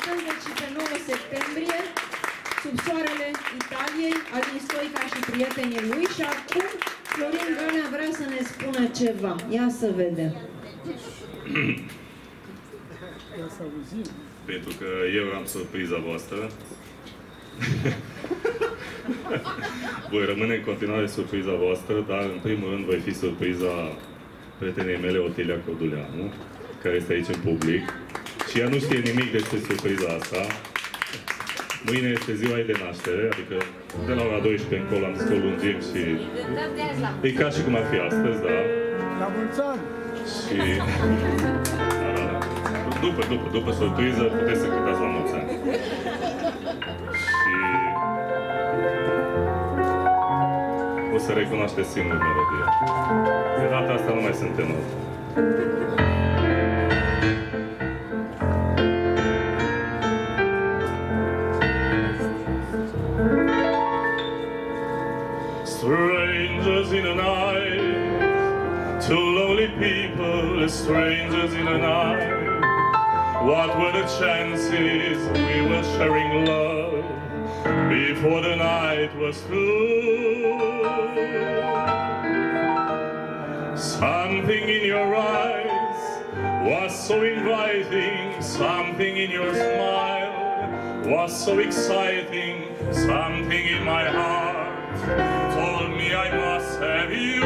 astăzi, deci pe 9 septembrie, sub soarele Italiei, Alin Stoica și prietenii lui. Și acum Florin Gânea vrea să ne spună ceva. Ia să vedem. Pentru că eu am surpriza voastră. Voi rămâne în continuare surpriza voastră, dar în primul rând voi fi surpriza prietenei mele, Otilia Corduleanu, care este aici în public. Și ea nu știe nimic despre surpriza asta. Mâine este ziua ei de naștere, adică de la ora 12 încolo am zis că o lungim și... E ca și cum ar fi astăzi, da? La mulți ani! Și... După surpriză, puteți să cântați la mulți ani. Și... o să recunoașteți singur melodia. De data asta nu mai sunt tenor. Strangers in the night, two lonely people, strangers in the night. What were the chances we were sharing love before the night was through? Something in your eyes was so inviting, something in your smile was so exciting, something in my heart told me I must have you.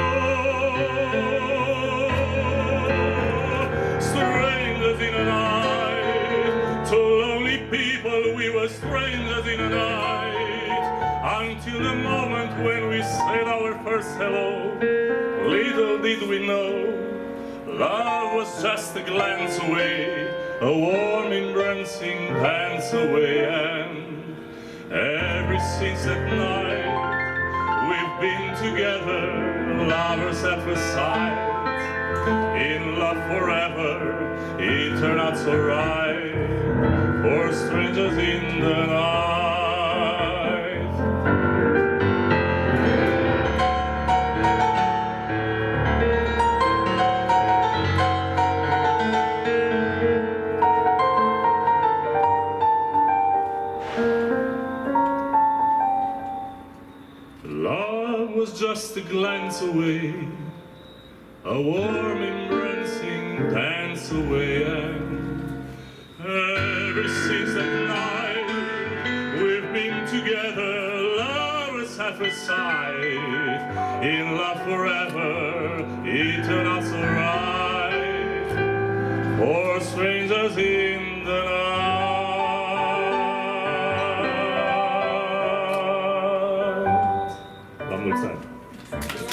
Strangers in the night, two lonely people, we were strangers in the night, until the moment when we said our first hello. Little did we know, love was just a glance away, a warm embracing dance away. And ever since that night we've been together, lovers at first sight, in love forever. It turned out so right for strangers in the night. Love was just a glance away, a warm embracing dance away. And ever since that night we've been together, lovers at first sight, in love forever. It turned out so right for strangers in the night. La mulți ani!